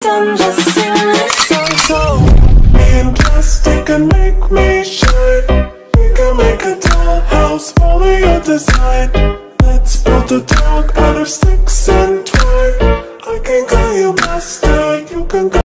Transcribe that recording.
done, just sing this song. So, me and plastic can make me shine. We can make a dollhouse, follow your design. Let's build a dog out of sticks and twine. I can call you master, you can call